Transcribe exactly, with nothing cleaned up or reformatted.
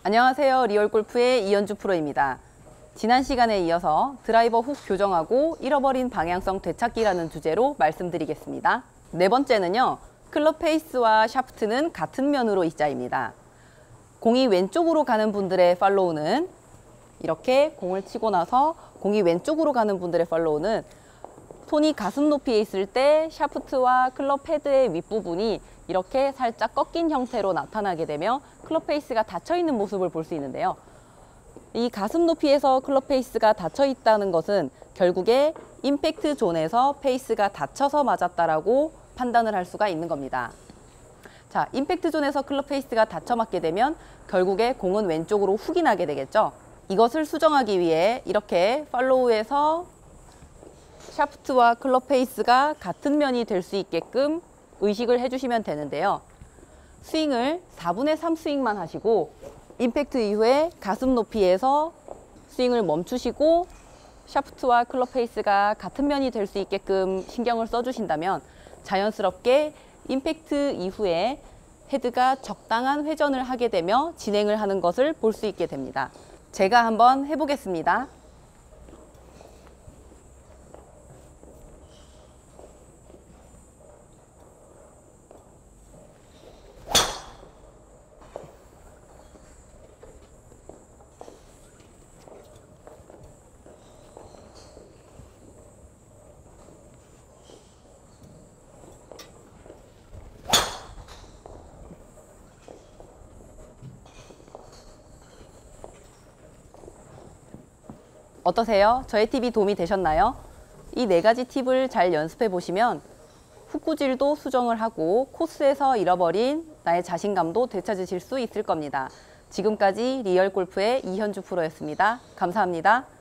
안녕하세요. 리얼골프의 이현주 프로입니다. 지난 시간에 이어서 드라이버 훅 교정하고 잃어버린 방향성 되찾기라는 주제로 말씀드리겠습니다. 네 번째는요. 클럽 페이스와 샤프트는 같은 면으로 있자입니다. 공이 왼쪽으로 가는 분들의 팔로우는 이렇게 공을 치고 나서 공이 왼쪽으로 가는 분들의 팔로우는 손이 가슴 높이에 있을 때 샤프트와 클럽 헤드의 윗부분이 이렇게 살짝 꺾인 형태로 나타나게 되며 클럽 페이스가 닫혀 있는 모습을 볼 수 있는데요. 이 가슴 높이에서 클럽 페이스가 닫혀 있다는 것은 결국에 임팩트 존에서 페이스가 닫혀서 맞았다라고 판단을 할 수가 있는 겁니다. 자, 임팩트 존에서 클럽 페이스가 닫혀 맞게 되면 결국에 공은 왼쪽으로 훅이 나게 되겠죠. 이것을 수정하기 위해 이렇게 팔로우에서 샤프트와 클럽 페이스가 같은 면이 될 수 있게끔 의식을 해주시면 되는데요. 스윙을 사분의 삼 스윙만 하시고 임팩트 이후에 가슴 높이에서 스윙을 멈추시고 샤프트와 클럽 페이스가 같은 면이 될 수 있게끔 신경을 써주신다면 자연스럽게 임팩트 이후에 헤드가 적당한 회전을 하게 되며 진행을 하는 것을 볼 수 있게 됩니다. 제가 한번 해보겠습니다. 어떠세요? 저의 팁이 도움이 되셨나요? 이 네 가지 팁을 잘 연습해 보시면 훅구질도 수정을 하고 코스에서 잃어버린 나의 자신감도 되찾으실 수 있을 겁니다. 지금까지 리얼골프의 이현주 프로였습니다. 감사합니다.